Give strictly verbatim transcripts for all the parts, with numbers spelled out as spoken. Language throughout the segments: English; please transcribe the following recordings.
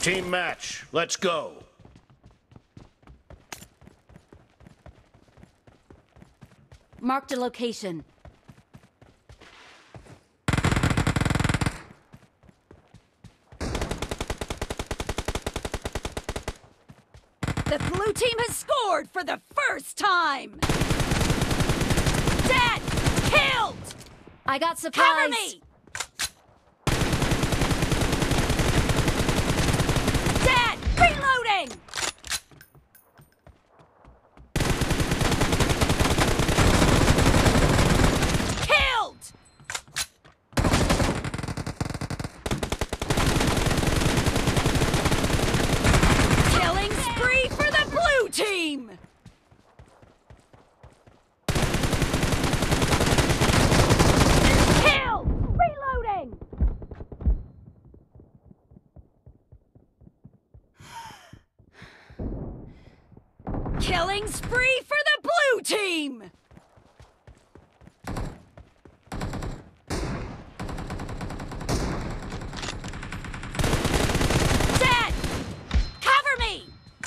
Team match. Let's go. Marked a location. The blue team has scored for the first time! Dead! Killed! I got supplies. Cover me! Dead! Reloading! Killed! Killing spree for the blue team! Killed! Reloading! Killing spree for the blue team! Dead! Cover me!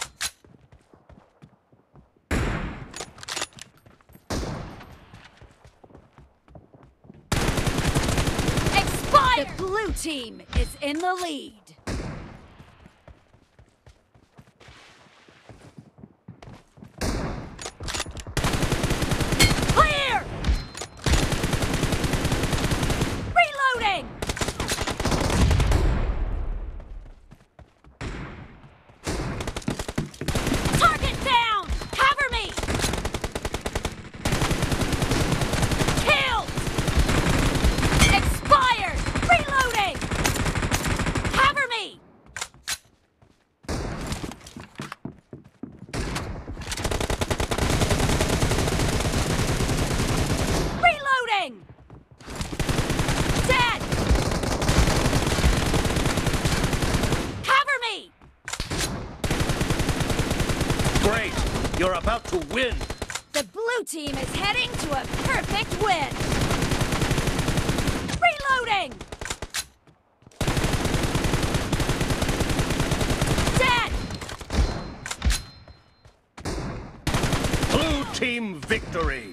Expired! The blue team is in the lead. Clear! Reloading! Target down! Cover me! Killed! Expired! Reloading! Cover me! Reloading! Dead! Cover me! Great. You're about to win. The blue team is heading to a perfect win! Reloading! Dead! Blue team victory.